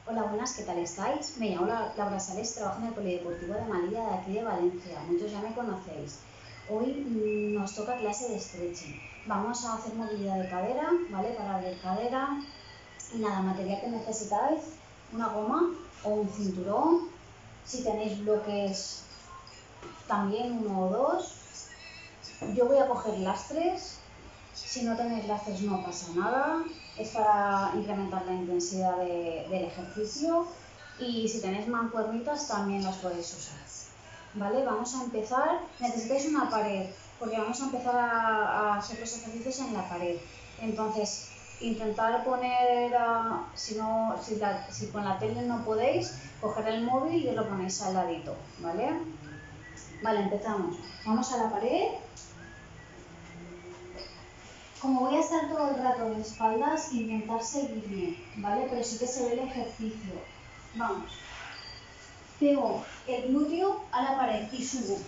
Hola, buenas, ¿qué tal estáis? Me llamo Laura Sales, trabajo en el Polideportivo de Malilla de aquí de Valencia. Muchos ya me conocéis. Hoy nos toca clase de stretching. Vamos a hacer movilidad de cadera, ¿vale? Para abrir cadera. Y nada, material que necesitáis, una goma o un cinturón. Si tenéis bloques, también uno o dos. Yo voy a coger lastres. Si no tenéis lastres no pasa nada, es para incrementar la intensidad del ejercicio y si tenéis mancuernitas también las podéis usar. ¿Vale? Vamos a empezar, necesitáis una pared porque vamos a empezar a hacer los ejercicios en la pared. Entonces, intentar poner, si con la tele no podéis, coger el móvil y lo ponéis al ladito, ¿vale? Vale, empezamos. Vamos a la pared. Como voy a estar todo el rato de espaldas, intentar seguirme, ¿vale? Pero sí que se ve el ejercicio. Vamos. Pego el glúteo a la pared y subo.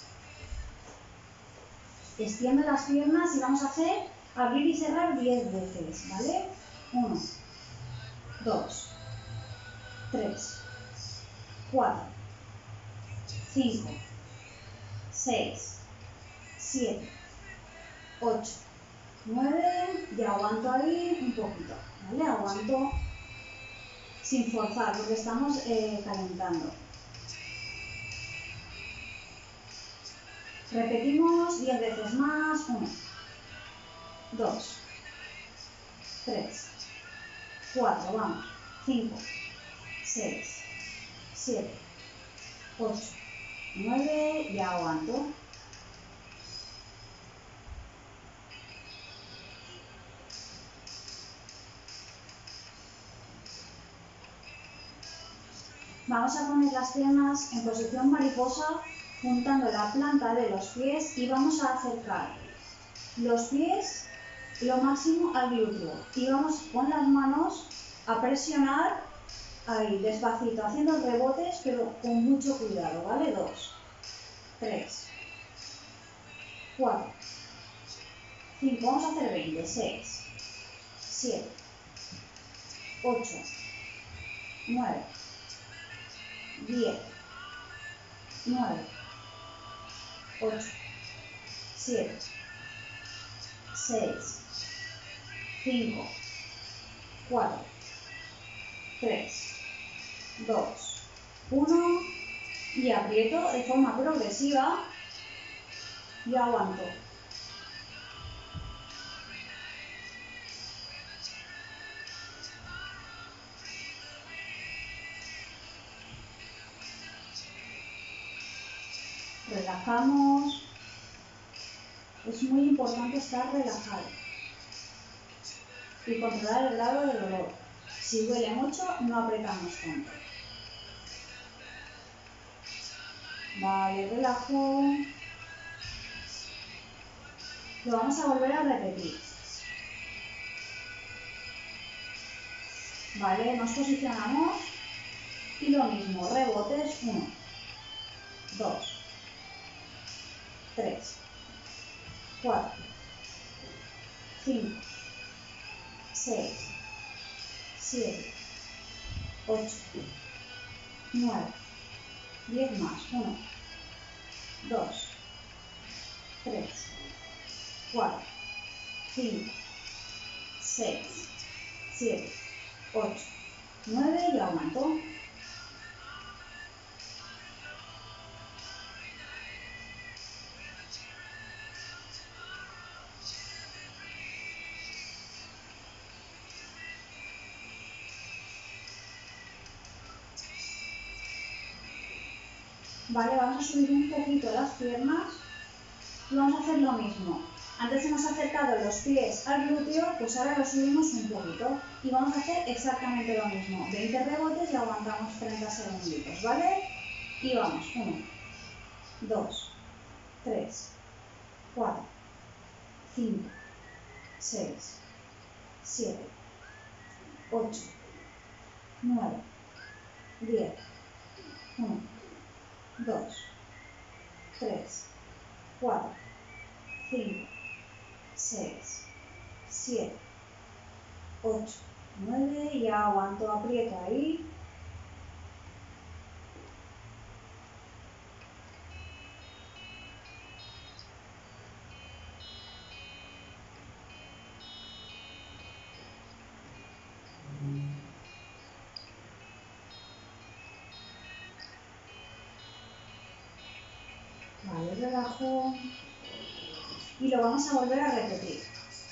Extiendo las piernas y vamos a hacer abrir y cerrar 10 veces, ¿vale? 1, 2, 3, 4, 5, 6, 7, 8, 9 y aguanto ahí un poquito, ¿vale? Aguanto sin forzar porque estamos calentando. Repetimos 10 veces más. 1, 2, 3, 4, vamos. 5, 6, 7, 8, 9 y aguanto. Vamos a poner las piernas en posición mariposa, juntando la planta de los pies y vamos a acercar los pies lo máximo al glúteo. Y vamos con las manos a presionar ahí, despacito, haciendo rebotes, pero con mucho cuidado, ¿vale? 2, 3, 4, 5, vamos a hacer 20, 6, 7, 8, 9, 10, 9, 8, 7, 6, 5, 4, 3, 2, 1 y aprieto de forma progresiva y aguanto. Relajamos. Es muy importante estar relajado y controlar el grado de dolor. Si duele mucho, no apretamos tanto. Vale, relajo. Lo vamos a volver a repetir. Vale, nos posicionamos y lo mismo, rebotes. 1, 2, 3, 4, 5, 6, 7, 8, 9, 10 más. 1, 2, 3, 4, 5, 6, 7, 8, 9 y aguanto. Vale, vamos a subir un poquito las piernas y vamos a hacer lo mismo. Antes hemos acercado los pies al glúteo, pues ahora lo subimos un poquito y vamos a hacer exactamente lo mismo. 20 rebotes y aguantamos 30 segunditos, ¿vale? Y vamos, 1, 2, 3, 4, 5, 6, 7, 8, 9, 10, 1, 2, 3, 4, 5, 6, 7, 8, 9 y aguanto, aprieto ahí relajo y lo vamos a volver a repetir.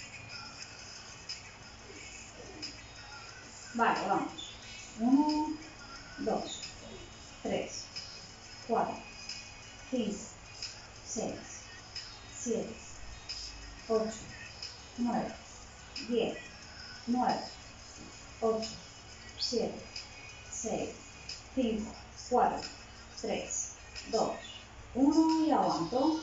Vale, vamos. 1, 2, 3, 4, 5, 6, 7, 8, 9, 10, 9, 8, 7, 6, 5, 4, 3, 2, 1 y aguanto.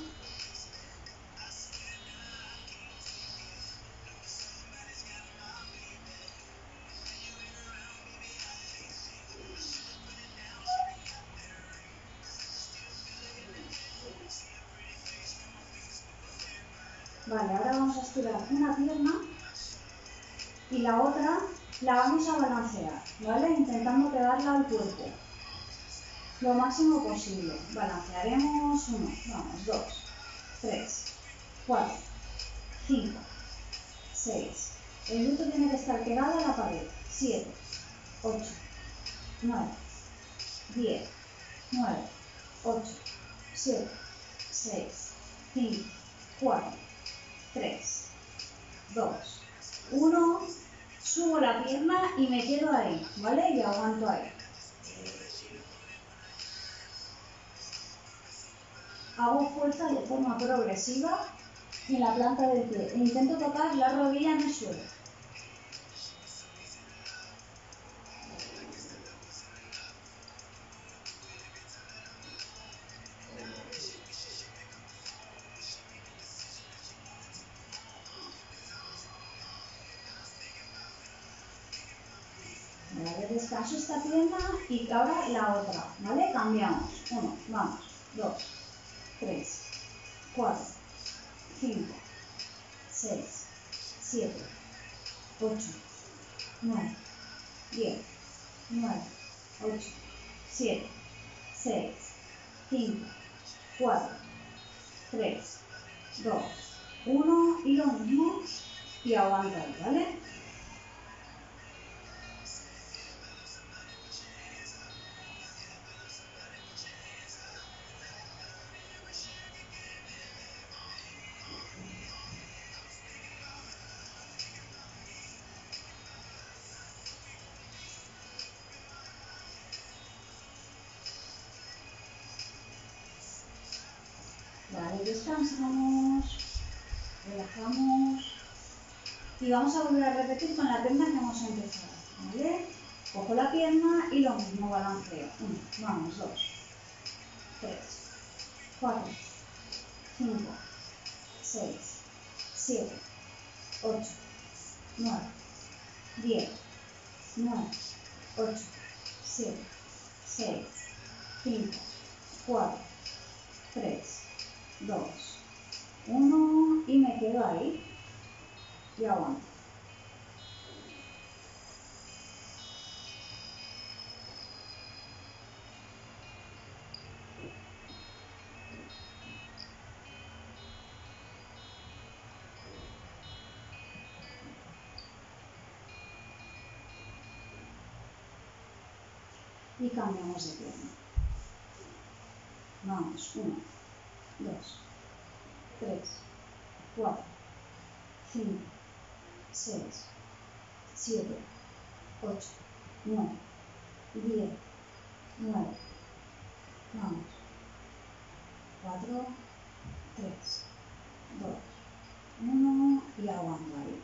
Vale, ahora vamos a estirar una pierna y la otra la vamos a balancear, ¿vale? Intentando pegarla al cuerpo lo máximo posible. Balancearemos 1, vamos, 2, 3, 4, 5, 6. El glúteo tiene que estar pegado a la pared. 7, 8, 9, 10, 9, 8, 7, 6, 5, 4, 3, 2, 1. Subo la pierna y me quedo ahí, ¿vale? Y aguanto ahí. Hago fuerza de forma progresiva en la planta del pie e intento tocar la rodilla en el suelo. Vale, descanso esta pierna y ahora la otra, ¿vale? Cambiamos. 1, vamos, 2, 3, 4, 5, 6, 7, 8, 9, 10, 9, 8, 7, 6, 5, 4, 3, 2, 1 y lo mismo y aguanta ahí, ¿vale? Vale, descansamos, relajamos y vamos a volver a repetir con la pierna que hemos empezado, ¿vale? Cojo la pierna y lo mismo balanceo. 1, vamos, 2, 3, 4, 5, 6, 7, 8, 9, 10, 9, 8, 7, 6, 5, 4, 3, 2, 1 y me quedo ahí y aguanto. Y cambiamos de pierna. Vamos, 1, 2, 3, 4, 5, 6, 7, 8, 9, 10, 9, vamos, 4, 3, 2, 1 y aguanto ahí.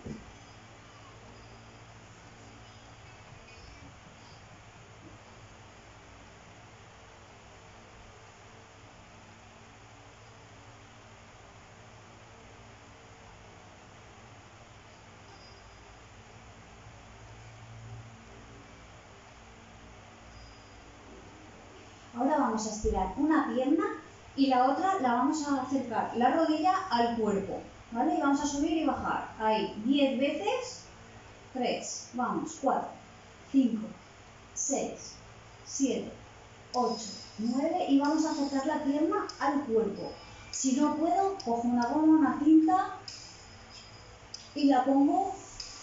Ahora vamos a estirar una pierna y la otra la vamos a acercar la rodilla al cuerpo, ¿vale? Y vamos a subir y bajar, ahí, 10 veces, 3, vamos, 4, 5, 6, 7, 8, 9 y vamos a acercar la pierna al cuerpo. Si no puedo, cojo una goma, una cinta y la pongo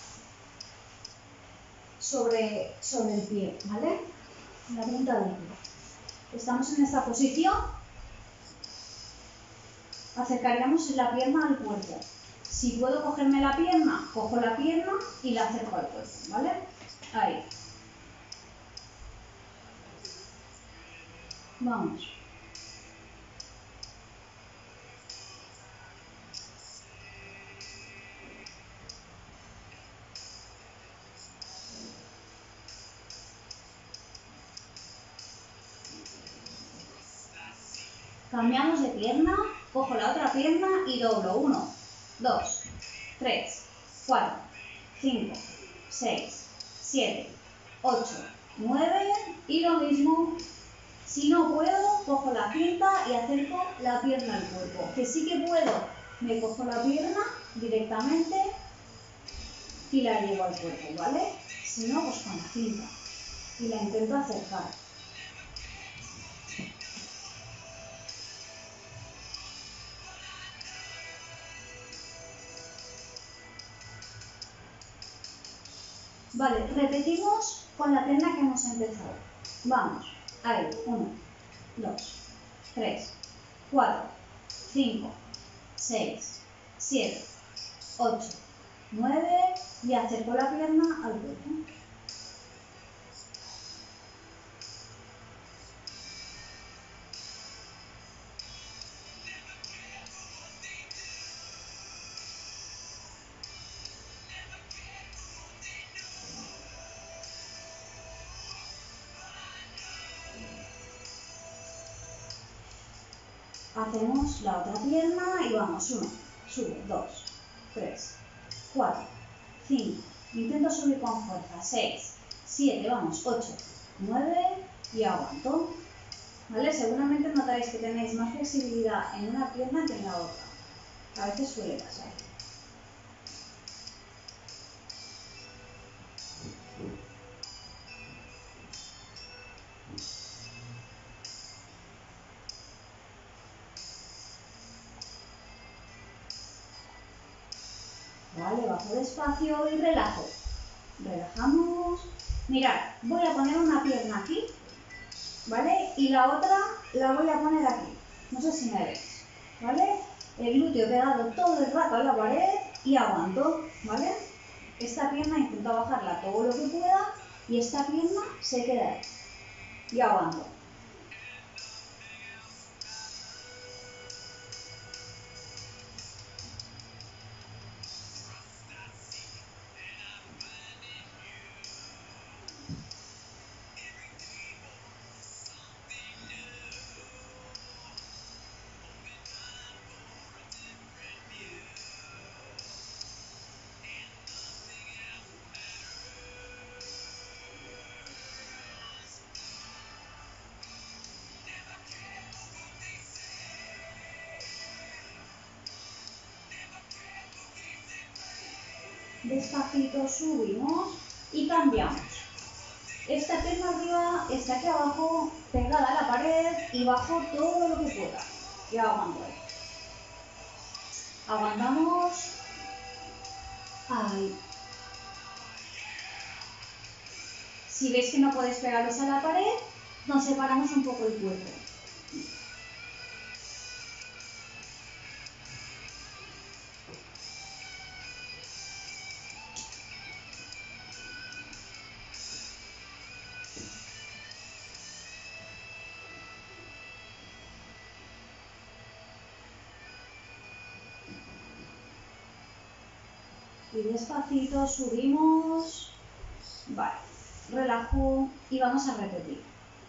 sobre el pie, ¿vale? La punta del pie. Estamos en esta posición. acercaríamos la pierna al cuerpo. Si puedo cogerme la pierna, cojo la pierna y la acerco al cuerpo, ¿vale? Ahí. Vamos. Cambiamos de pierna, cojo la otra pierna y doblo. 1, 2, 3, 4, 5, 6, 7, 8, 9 y lo mismo. Si no puedo, cojo la cinta y acerco la pierna al cuerpo. Que sí que puedo, me cojo la pierna directamente y la llevo al cuerpo, ¿vale? Si no, pues con la cinta y la intento acercar. Vale, repetimos con la pierna que hemos empezado. Vamos, ahí, 1, 2, 3, 4, 5, 6, 7, 8, 9 y acerco la pierna al cuerpo. Hacemos la otra pierna y vamos, 1, subo, 2, 3, 4, 5, intento subir con fuerza, 6, 7, vamos, 8, 9 y aguanto. ¿Vale? Seguramente notaréis que tenéis más flexibilidad en una pierna que en la otra. A veces suele pasar. Vale, bajo despacio y relajo. Relajamos. Mirad, voy a poner una pierna aquí, ¿vale? Y la otra la voy a poner aquí. No sé si me veis, ¿vale? El glúteo pegado todo el rato a la pared y aguanto, ¿vale? Esta pierna intento bajarla todo lo que pueda y esta pierna se queda ahí. Y aguanto. Despacito subimos y cambiamos. Esta pierna arriba está aquí abajo pegada a la pared y bajo todo lo que pueda. Y aguanto ahí. Aguantamos. Ahí. Si veis que no podéis pegaros a la pared, nos separamos un poco el cuerpo. Y despacito subimos. Vale, relajo y vamos a repetir.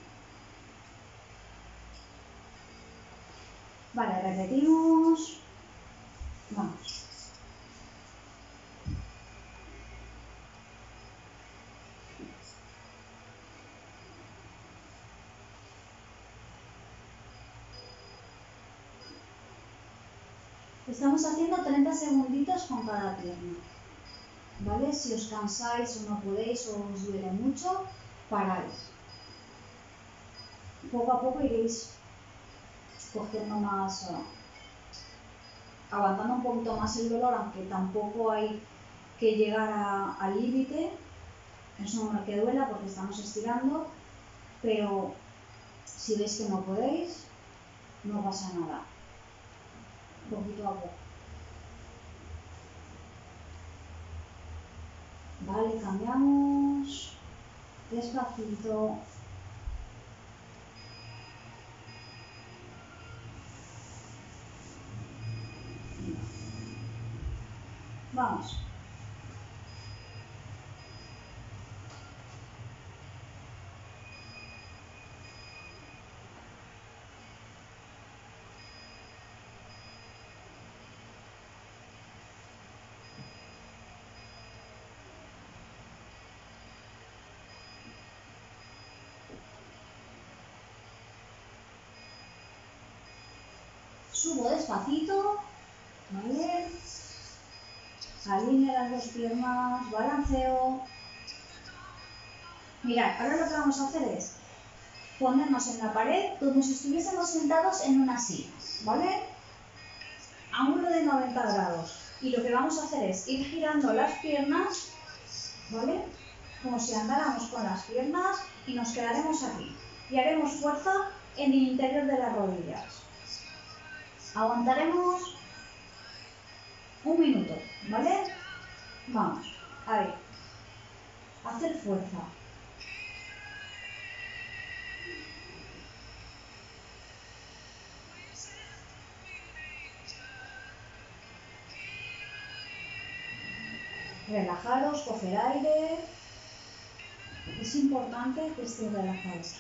Vale, repetimos. Vamos. Estamos haciendo 30 segunditos con cada pierna. ¿Vale? Si os cansáis o no podéis o os duele mucho, paráis. Poco a poco iréis cogiendo más, aguantando un poquito más el dolor, aunque tampoco hay que llegar al límite. Es normal que duela porque estamos estirando, pero si veis que no podéis, no pasa nada. poquito a poco. Vale, cambiamos. Despacito. Vamos. Subo despacito, ¿vale? Alineo las dos piernas, balanceo. Mirad, ahora lo que vamos a hacer es ponernos en la pared como si estuviésemos sentados en una silla, ¿vale? Ángulo de 90 grados. Y lo que vamos a hacer es ir girando las piernas, ¿vale? Como si andáramos con las piernas y nos quedaremos aquí. Y haremos fuerza en el interior de las rodillas. Aguantaremos un minuto, ¿vale? Vamos, ahí. Hacer fuerza. Relajaros, coger aire. Es importante que estéis relajados.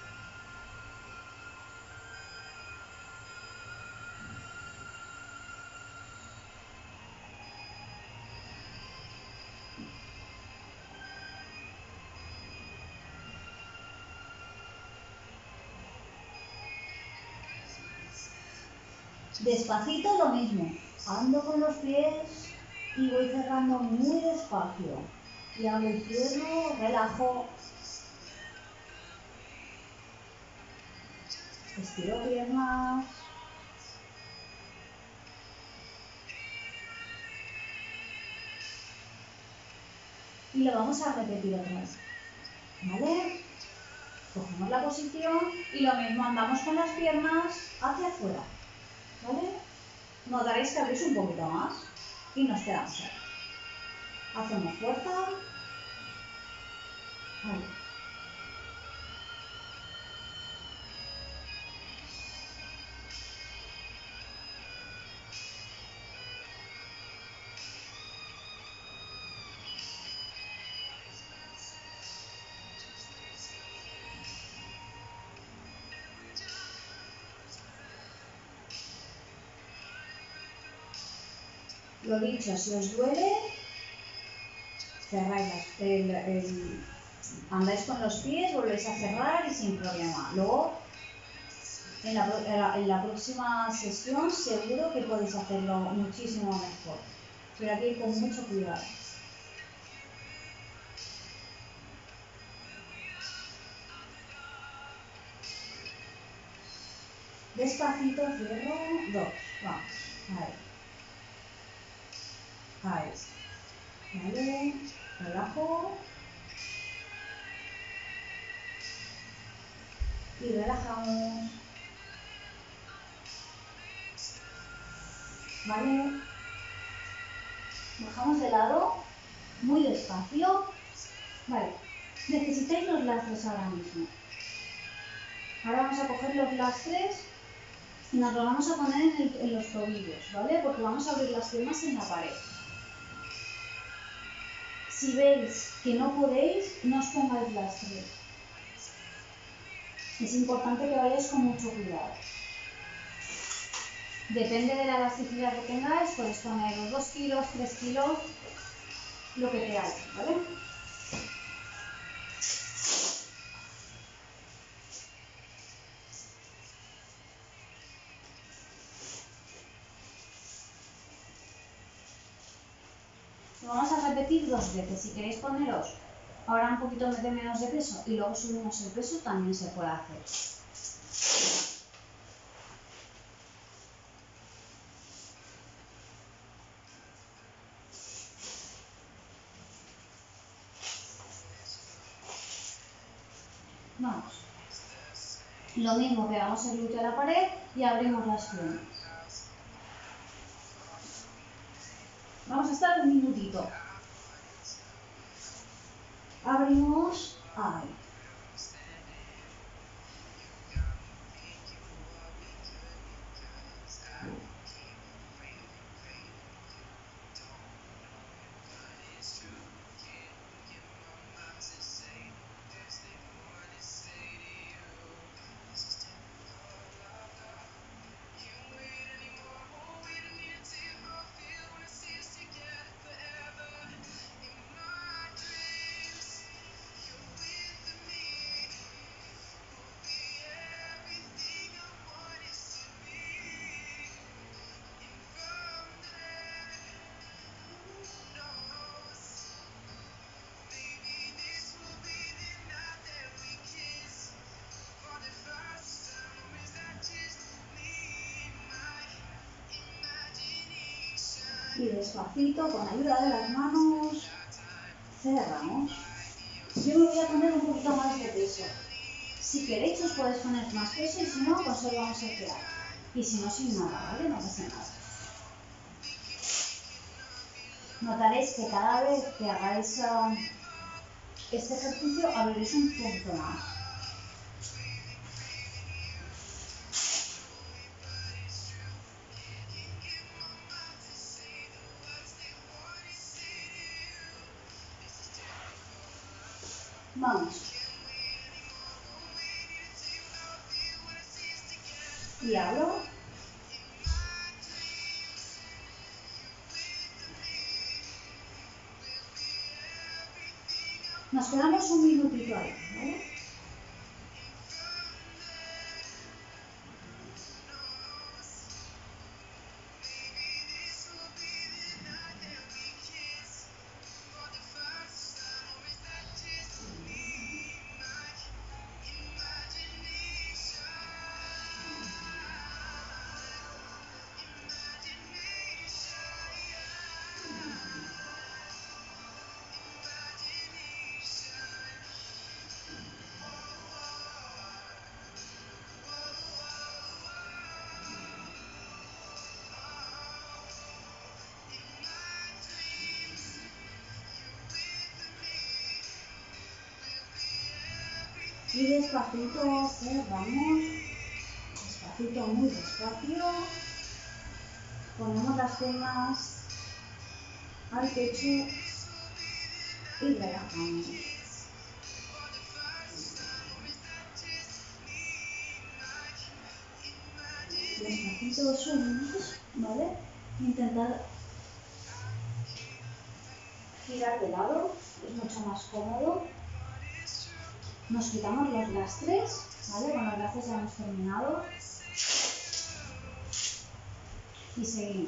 Despacito lo mismo. Ando con los pies y voy cerrando muy despacio. Y abro y cierro, relajo. Estiro piernas. Y lo vamos a repetir otra vez. ¿Vale? Cogemos la posición y lo mismo, andamos con las piernas hacia afuera. ¿Vale? Notaréis que abrís un poquito más y nos quedamos ahí. Hacemos fuerza. Ahí. Lo dicho, si os duele, cerráis andáis con los pies, volvéis a cerrar y sin problema. Luego, en la próxima sesión seguro que podéis hacerlo muchísimo mejor. Pero aquí con mucho cuidado. Despacito, cierro, 2, vamos, ahí. Ahí. Vale, relajo. Y relajamos. Vale. Bajamos de lado, muy despacio. Vale, necesitáis los lastres ahora mismo. Ahora vamos a coger los lastres y nos los vamos a poner en los tobillos, ¿vale? Porque vamos a abrir las piernas en la pared. Si veis que no podéis, no os pongáis lastres. Es importante que vayáis con mucho cuidado. Depende de la elasticidad que tengáis, podéis poner los 2 kilos, 3 kilos, lo que queráis, ¿vale? Lo vamos a repetir 2 veces. Si queréis poneros ahora un poquito de menos de peso y luego subimos el peso, también se puede hacer. Vamos. Lo mismo, pegamos el glúteo a la pared y abrimos las piernas. minutito. Abrimos, ahí. Y despacito, con ayuda de las manos, cerramos. Yo me voy a poner un poquito más de peso. Si queréis os podéis poner más peso y si no, pues solo vamos a quedar. Y si no, sin nada, ¿vale? No pasa nada. Notaréis que cada vez que hagáis este ejercicio abriréis un poquito más. Vamos. Y abro. Nos quedamos un minutito ahí, ¿vale? Y despacito cerramos, despacito, muy despacio, ponemos las piernas al pecho y relajamos. Despacito subimos, ¿vale? Intentar girar de lado, es mucho más cómodo. Nos quitamos los lastres, ¿vale? Con los lastres ya hemos terminado. Y seguimos.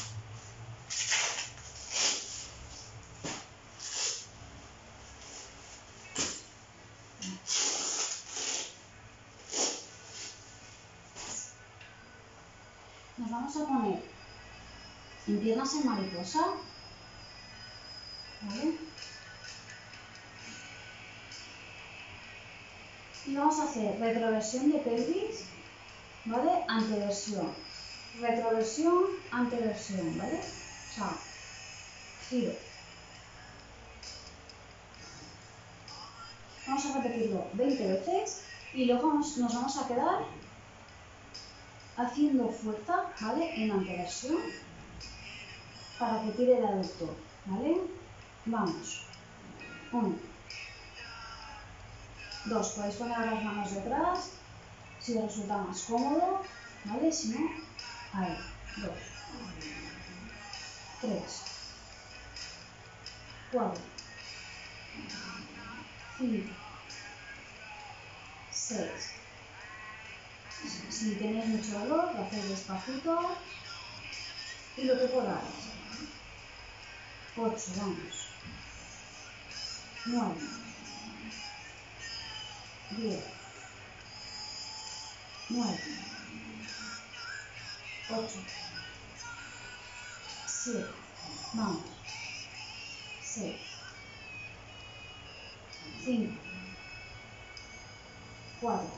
Nos vamos a poner en piernas en mariposa, ¿vale? Y vamos a hacer retroversión de pelvis, ¿vale? Anteversión. Retroversión, anteversión, ¿vale? O sea, giro. Vamos a repetirlo 20 veces y luego nos vamos a quedar haciendo fuerza, ¿vale? En anteversión para que tire el aductor, ¿vale? Vamos. 1, 2, podéis poner las manos detrás si os resulta más cómodo, ¿vale? Si no, ahí. 2, 3, 4, 5, 6. Si tenéis mucho dolor, lo hacéis despacito y lo que podáis. 8, vamos. 9, 10, 9, 8, 7, vamos. 6, 5, 4,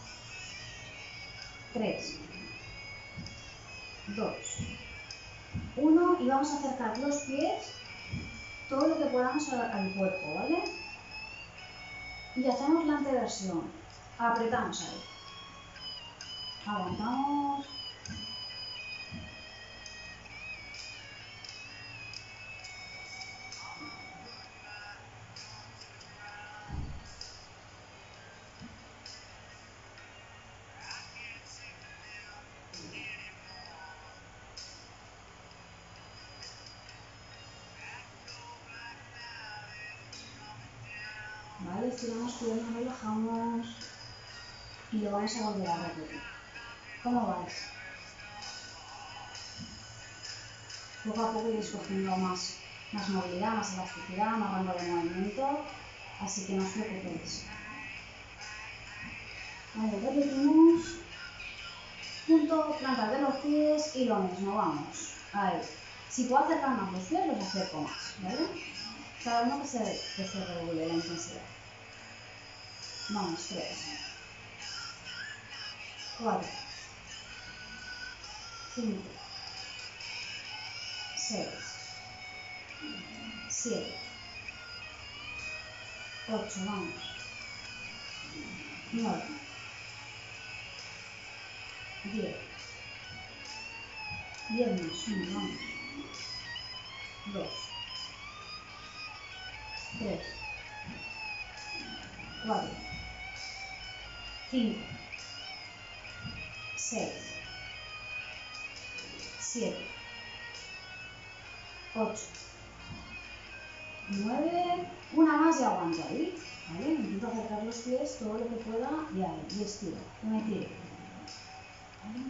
3, 2, 1 y vamos a acercar los pies todo lo que podamos al cuerpo, ¿vale? Y hacemos la anteversión. Apretamos ahí. Aguantamos. Vale, estiramos piernas, relajamos y lo vamos a volver a repetir. ¿Cómo vais? Poco a poco iréis cogiendo más movilidad, más elasticidad, más rango de movimiento, así que no os preocupéis. Vale, repetimos. Punto, plantas de los pies y lo mismo, vamos. Ahí. Si puedo acercar más los pies, los acerco más, ¿vale? Cada uno que se regule la intensidad. Vamos, 3, 4, 5, 6, 7, 8, vamos, 9, 10, 10 más, 1, vamos, 2, 3, 4, 5, 6, 7, 8, 9, una más y aguanto ahí, ¿vale? Intento acercar los pies todo lo que pueda y ahí, y estiro, que me tire, ¿vale?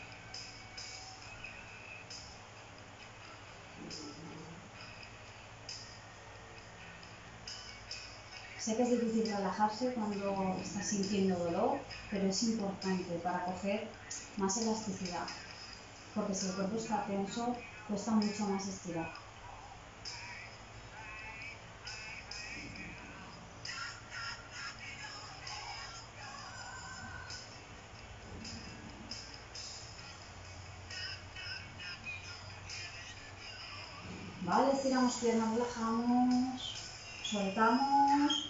Sé que es difícil relajarse cuando estás sintiendo dolor, pero es importante para coger más elasticidad, porque si el cuerpo está tenso, cuesta mucho más estirar. Vale, estiramos piernas, relajamos, soltamos.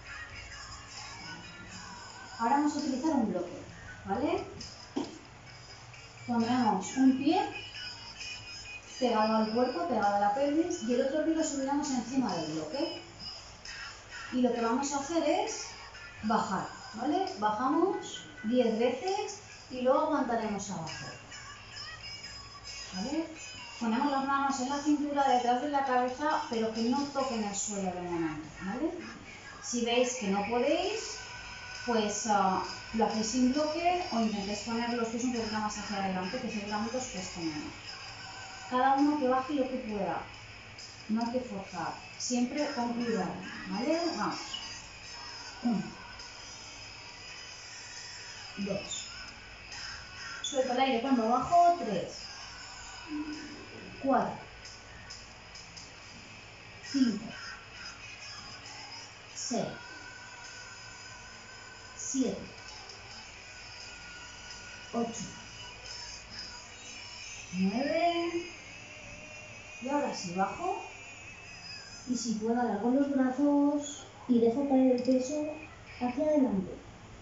Ahora vamos a utilizar un bloque, ¿vale? Pondremos un pie pegado al cuerpo, pegado a la pelvis, y el otro pie lo subiremos encima del bloque. Y lo que vamos a hacer es bajar, ¿vale? Bajamos 10 veces y luego aguantaremos abajo, ¿vale? Ponemos las manos en la cintura, detrás de la cabeza, pero que no toquen el suelo de momento, ¿vale? Si veis que no podéis, pues lo hacéis sin bloque o intentéis poner los pies un poquito más hacia adelante, que seguramente os cueste menos. Cada uno que baje lo que pueda, no hay que forzar, siempre con cuidado, ¿vale? Vamos. 1, 2, suelto el aire cuando bajo, 3, 4, 5, 6, 7, 8, 9, y ahora sí bajo, y si puedo alargo los brazos y dejo caer el peso hacia adelante.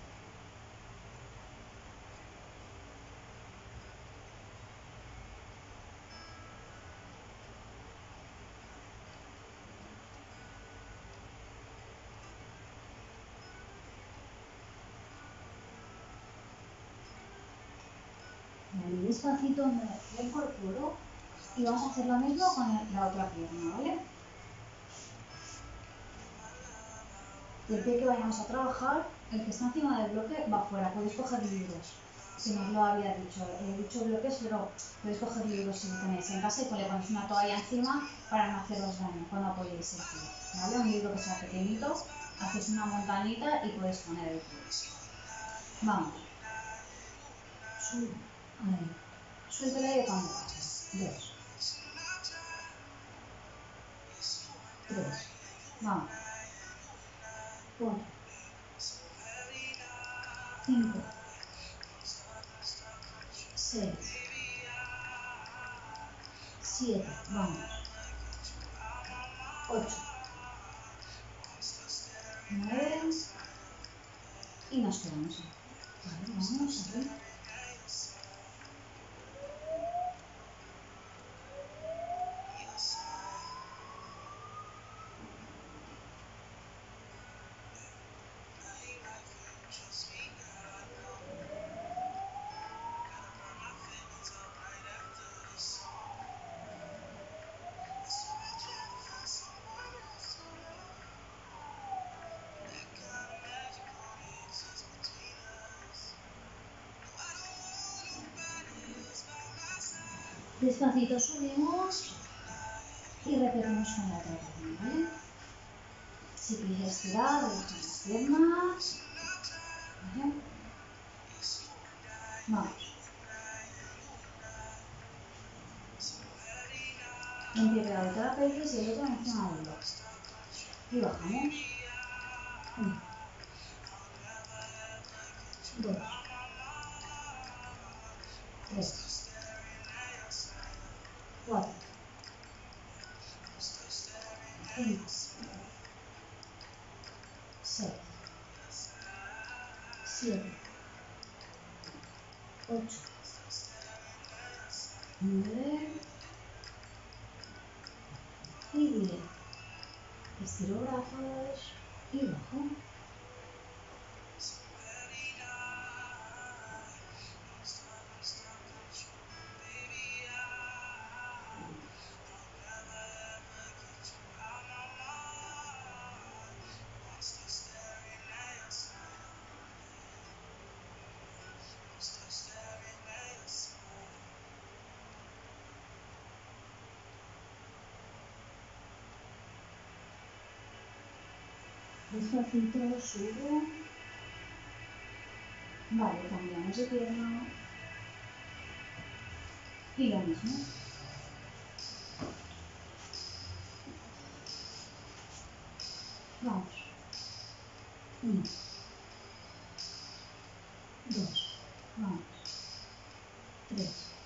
Vale, despacito me incorporo y vamos a hacer lo mismo con la otra pierna, ¿vale? El pie que vayamos a trabajar, el que está encima del bloque, va afuera. Podéis coger libros, si no os lo había dicho. He dicho bloques, pero podéis coger libros si lo tenéis en casa y le ponéis una toalla encima para no haceros daño cuando apoyéis el pie, ¿vale? Un libro que sea pequeñito, hacéis una montañita y podéis poner el pie. Vamos. Ahí. Suelto el aire cuando baje. 2, 3, vamos. 4, 5, 6, 7, vamos, 8, 9 y nos quedamos ahí. Vale, vamos aquí. Despacito subimos y repetimos con la otra pierna, ¿vale? Si quieres estirar, relaja las piernas, ¿vale? Vamos. Un pie pegado a la pelvis y el otro encima del otro. Y bajamos. 1, 2, 3, 4, 5, 6, 7, 8, 9 y 10. Estiro brazos y bajo. Despacito subo. Vale, cambiamos de pierna. Y lo mismo. Vamos. 1, 2, vamos. 3,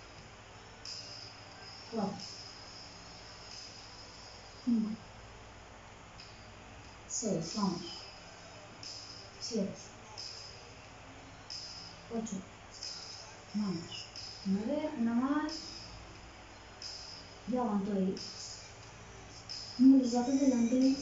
4, 5, 6, vamos. 7, 8, vamos. 9, una más. Y aguanto ahí. Muy rápido delante.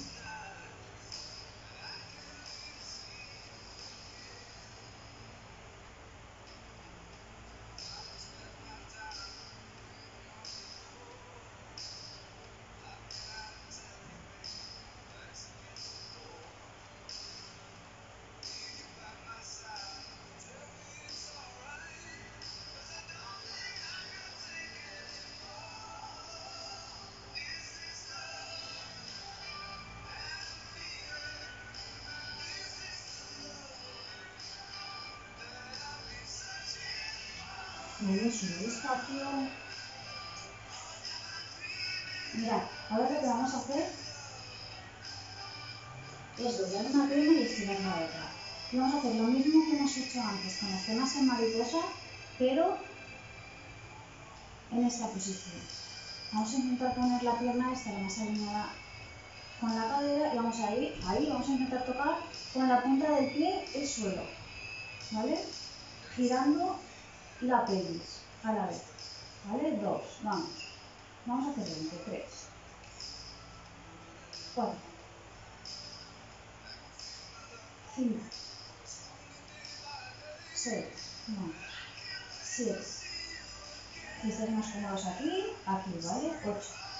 Luego sube despacio. Mirad, ahora lo que vamos a hacer es doblar una pierna y estirar la otra. Y vamos a hacer lo mismo que hemos hecho antes con las piernas en mariposa, pero en esta posición. Vamos a intentar poner la pierna esta la más alineada con la cadera y vamos a ir ahí, vamos a intentar tocar con la punta del pie el suelo, ¿vale? Girando la pelvis a la vez, ¿vale? 2, vamos. Vamos a hacer 20, 3, 4, 5, 6, vamos. 7. Si estáis más cómodos aquí, aquí, ¿vale? 8,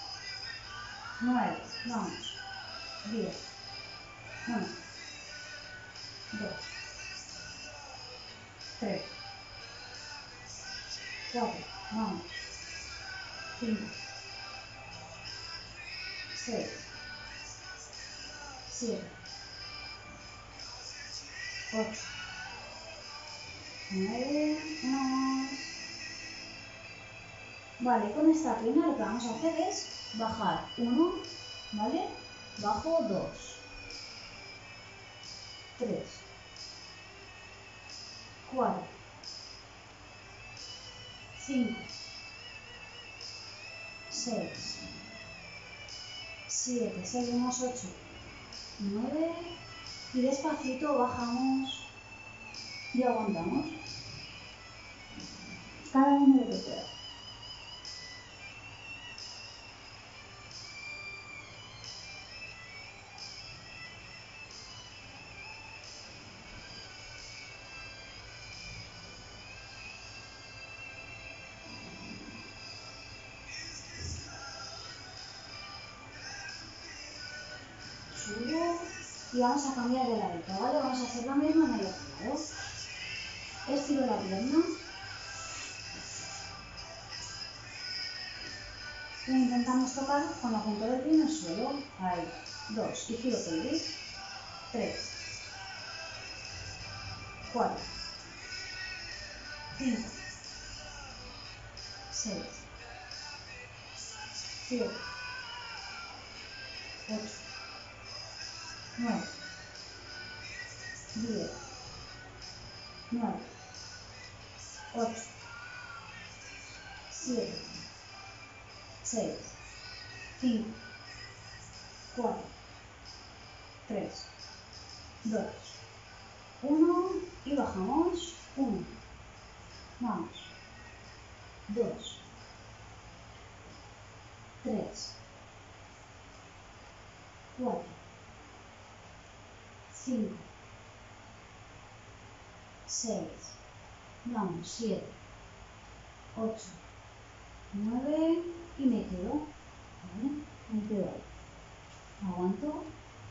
9, vamos. 10, 1, 2, 3, 4, vamos. 5, 6, 7, 8, 9, 1 más. Vale, con esta pierna lo que vamos a hacer es bajar 1, ¿vale? Bajo 2, 3, 4, 5, 6, 7, seguimos 8, 9 y despacito bajamos y aguantamos. Cada uno lo que pueda. Subo y vamos a cambiar de ladito, ¿vale? Vamos a hacer lo mismo en el otro lado. Estiro la pierna. E intentamos tocar con la punta del pie en el suelo. Ahí. 2. Y giro pelvis. 3. 4. 5. 6. 7. 8. 9. 10. 9. 8. 7. 6. 5. 4. 3. 2. 1 y bajamos. 1. Vamos. 2. 3. 4. 5. 6. Vamos. 7. 8. 9 y me quedo. ¿Vale? Me quedo ahí. Aguanto.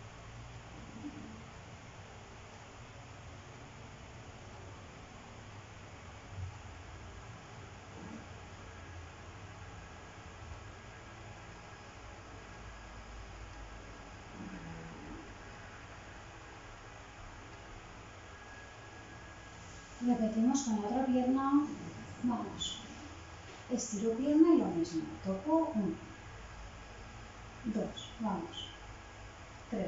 Repetimos con la otra pierna. Vamos. Estiro pierna y lo mismo. Toco 1. 2. Vamos. 3.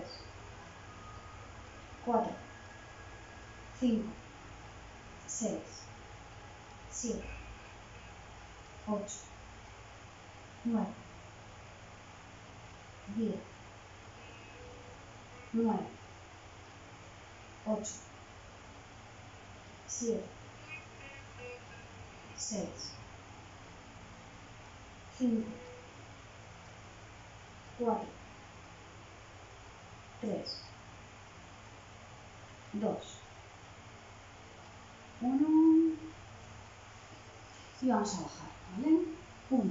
4. 5. 6. 7. 8. 9. 10. 9. 8. 7. 6. 5. 4. 3. 2. 1. Y vamos a bajar, ¿vale? 1.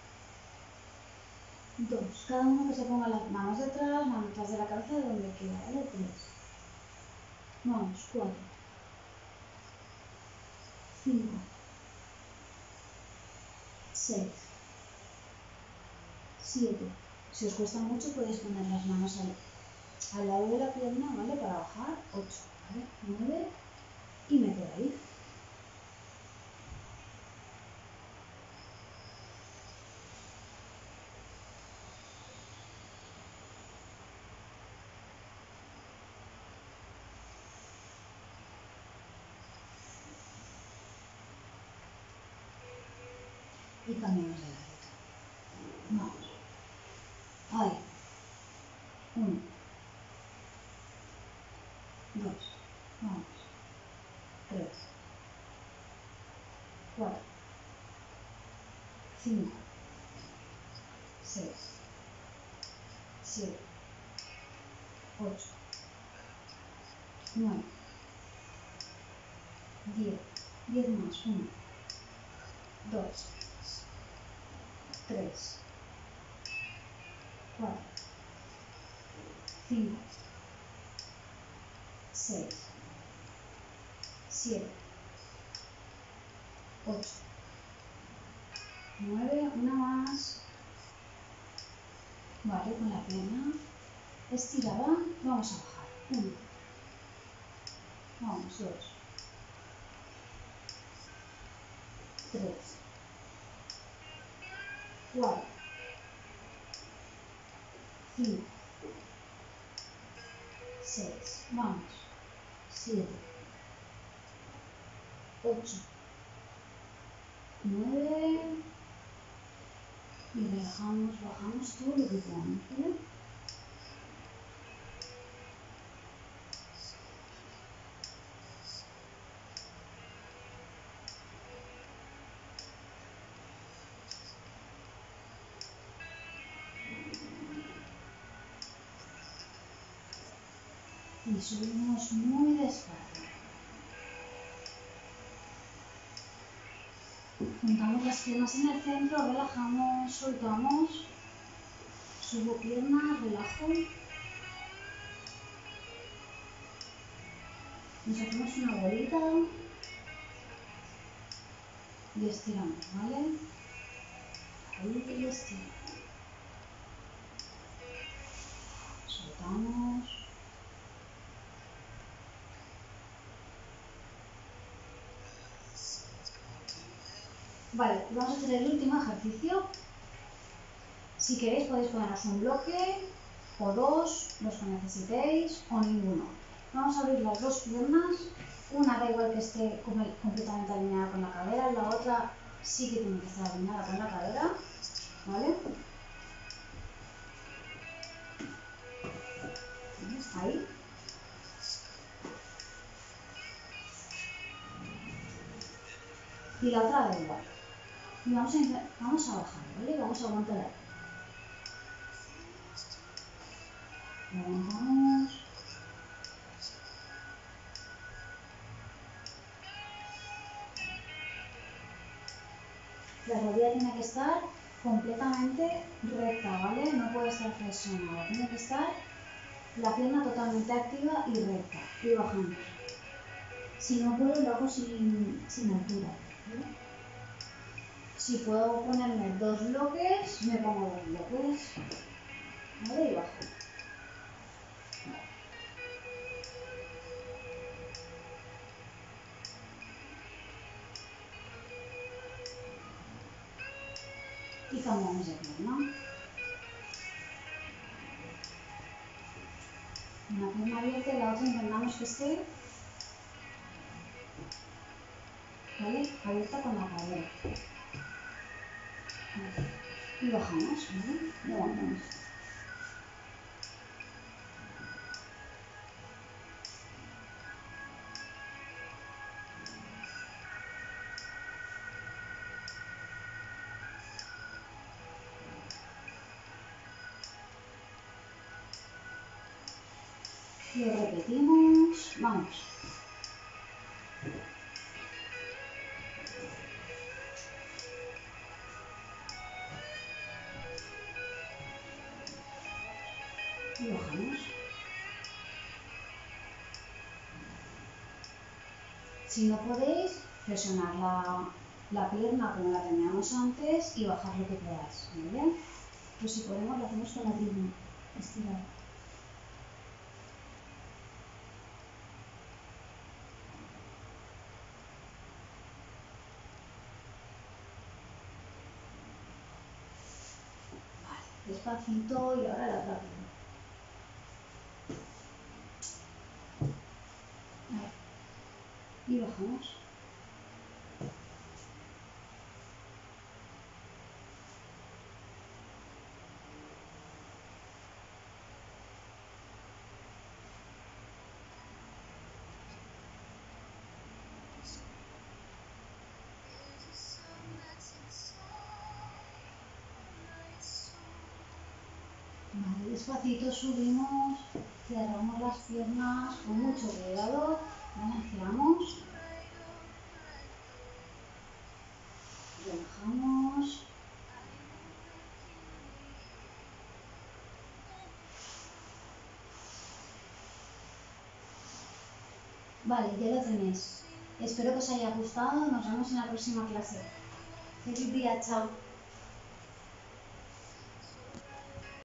2. Cada uno que se ponga las manos detrás, manos detrás de la cabeza, de donde quiera, ¿vale? 3. Vamos. 4. 5. 6. 7. Si os cuesta mucho podéis poner las manos al lado de la pierna, ¿vale? Para bajar. 8, ¿vale? 9 y me quedo ahí. Y cambiamos de lado. Vamos. Ahí. 1. 2. Vamos. 3. 4. 5. 6. 7. 8. 9. 10. 10 más. 1. 2. 3. 4. 5. 6. 7. 8. 9. Una más. Vale, con la pierna estirada. Vamos a bajar. 1. Vamos. 2. 3. 4. 5. 6. Vamos. 7. 8. 9. Y relajamos, bajamos todo lo que podamos, ¿vale? Y subimos muy despacio. Juntamos las piernas en el centro, relajamos, soltamos. Subo piernas, relajo. Nos hacemos una bolita y estiramos, ¿vale? Ahí y estiramos. Soltamos. Vale, vamos a hacer el último ejercicio. Si queréis podéis poneros un bloque o dos, los que necesitéis, o ninguno. Vamos a abrir las dos piernas. Una da igual que esté completamente alineada con la cadera, la otra sí que tiene que estar alineada con la cadera, ¿vale? Ahí. Y la otra da igual. Y vamos a bajar, ¿vale? Vamos a aguantar ahí. Aguantamos. La rodilla tiene que estar completamente recta, ¿vale? No puede estar flexionada. Tiene que estar la pierna totalmente activa y recta. Y bajamos. Si no puedo, lo hago sin altura, ¿vale? Si puedo ponerme dos bloques, me pongo dos bloques, ¿vale? Y bajo. Y cambiamos de pierna. Una pierna abierta y la otra intentamos que esté, ¿vale? Abierta con la cadera. Y bajamos, ¿vale? Y aguantamos. Lo repetimos, vamos. Y bajamos. Si no podéis, flexionar la pierna como la teníamos antes y bajar lo que podáis, ¿vale? Pues si podemos lo hacemos con la pierna estirada. Vale, despacito y ahora la otra pierna. Y bajamos. Vale, despacito subimos, cerramos las piernas con mucho cuidado, balanceamos, relajamos. Vale, ya lo tenéis. Espero que os haya gustado. Nos vemos en la próxima clase. Feliz día, chao.